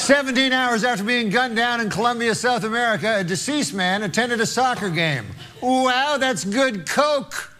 17 hours after being gunned down in Colombia, South America, a deceased man attended a soccer game. Wow, that's good coke.